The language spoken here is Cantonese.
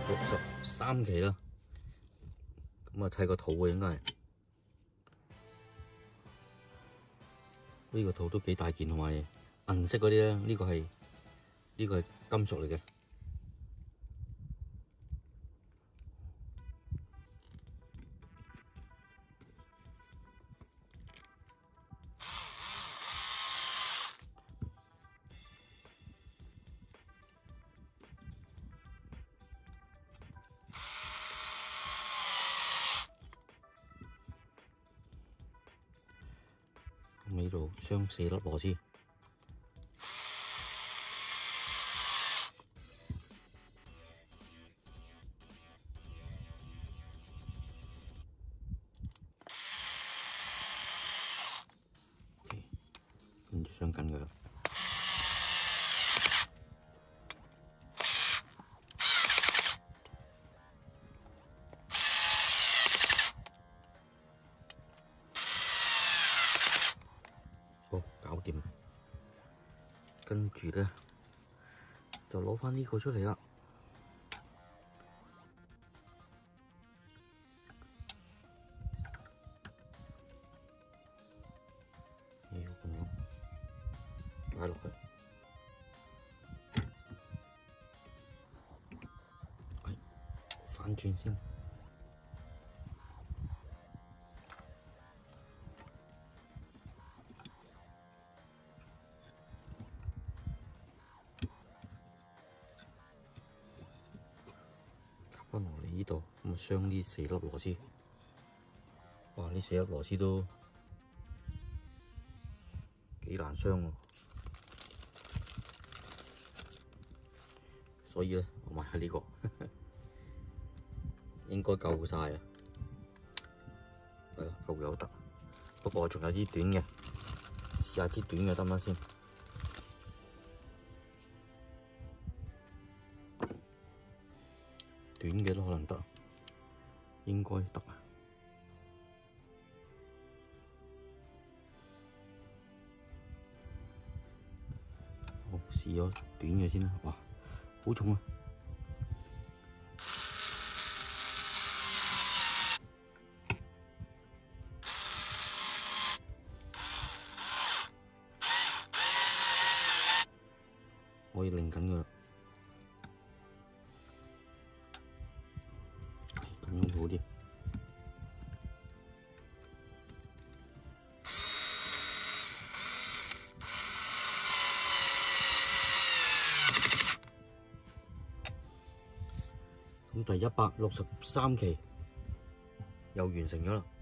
63期啦。咁啊砌個肚嘅應該係呢個肚都幾大件，同埋銀色嗰啲咧，呢個係金屬嚟嘅。呢度鑲4粒螺絲，跟住鑲緊佢啦。好，搞掂。跟住咧就攞翻呢個出嚟啦。要咁樣擺落去，反轉先。翻落嚟呢度，咁啊鑲呢4粒螺絲。哇！呢4粒螺絲都幾難鑲喎，所以咧我買下呢個，應該夠晒啊。係啦，夠有得。不過我仲有啲短嘅，試下啲短嘅得唔得先？短嘅都可能得，應該得啊！好，試咗短嘅先啦。哇，好重啊！可以擰緊㗎啦。咁樣好啲。咁第163期又完成咗啦。